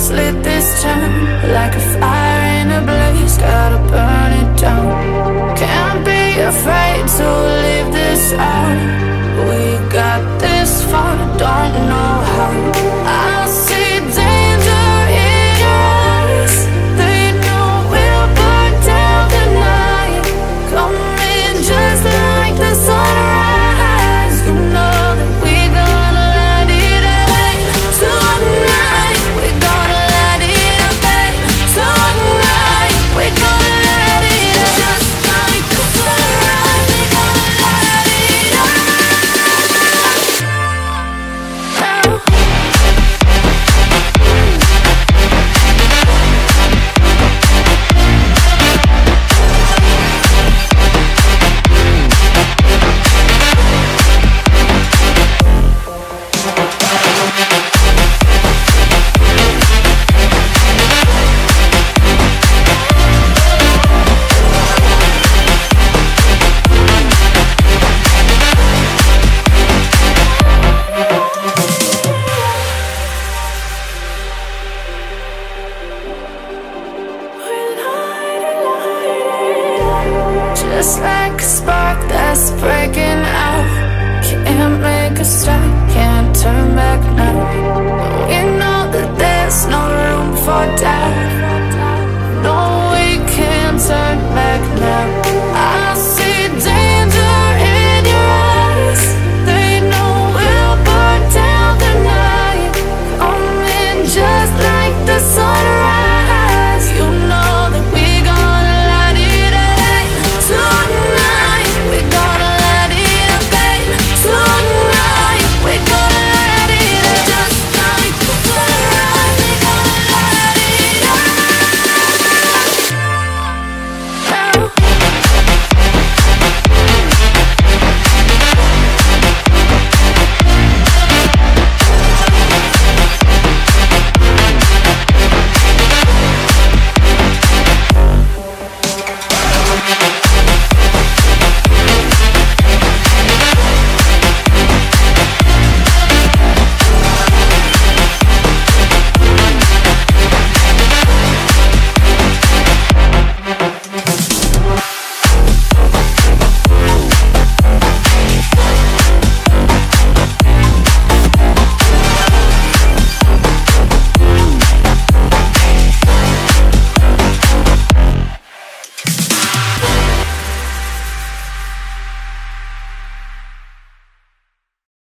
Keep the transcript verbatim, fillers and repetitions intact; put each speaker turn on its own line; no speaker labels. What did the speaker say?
just lit this town like a fire in a blaze, gotta burn it down. Can't be afraid to leave this out. We got this far, don't know how. I see danger in your eyes. They know we'll burn down the night. Coming just like the sunrise. You know that we gonna light it up tonight. We gonna light it up tonight. We gonna light it up just like the sunrise. We gonna light it up now. Just like a spark that's breaking out. Can't make a stop, can't turn back now.